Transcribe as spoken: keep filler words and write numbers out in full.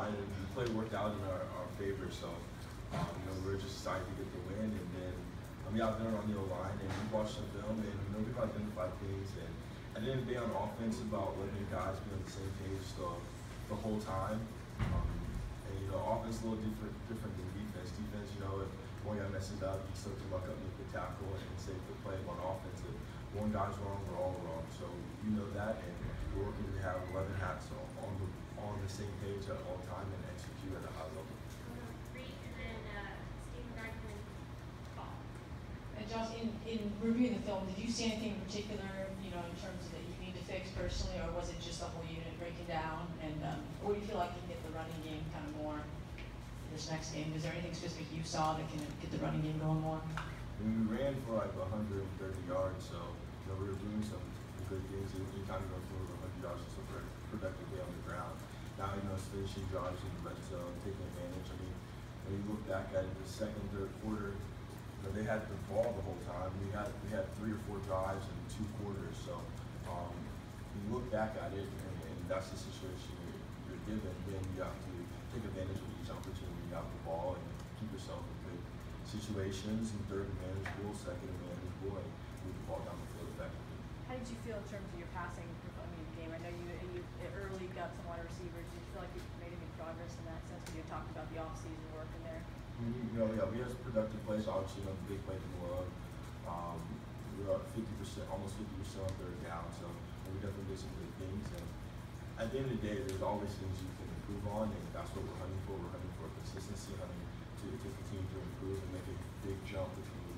and the play worked out in our, our favor. So, um, you know, we were just excited to get the win. And then um, we out there on the O-line, and we watched some film, and you know, we've identified things. And at the end of the day, on offense, about letting guys be on the same page the, the whole time. Um, and you know, offense a little different different than defense. Defense, you know, if one guy messes up, you still can luck up, make the tackle, and save the play. On offense, if one guy's wrong, we're all wrong. So you know that, and we're working to have eleven hats on, on the on the same page at all time and execute at a high level. And Josh, in, in reviewing the film, did you see anything in particular, you know, in terms of that you need to fix personally, or was it just the whole unit breaking down? And um, or do you feel like you can get the running game kind of more this next game? Is there anything specific you saw that can get the running game going more? I mean, we ran for like one hundred thirty yards, so you know, we were doing some good things. Anytime you go for one hundred yards, it's a very productive day on the ground. Now, you know, it's finishing drives in the red zone, taking advantage. I mean, when you look back at it, the second, third quarter, you know, they had the ball the whole time. We had we had three or four drives in two quarters. So um, you look back at it, and, and that's the situation you're, you're given. Then you have to take advantage of each opportunity. You have the ball and keep yourself in good situations. And third, manageable. Second, manageable, and move the ball down the field effectively. How did you feel in terms of your passing I mean, game? I know you, you early got some wide receivers. Did you feel like you made any progress in that sense when you talked about the off-season work in there? You know, yeah, we had some productive plays. Obviously, you know, the big play from Laura. Um, we were up fifty percent, almost fifty percent on third down. So we definitely did some good things. And at the end of the day, there's always things you can improve on, and that's what we're hunting for. We're hunting for consistency, hunting to, to continue to improve and make a big jump between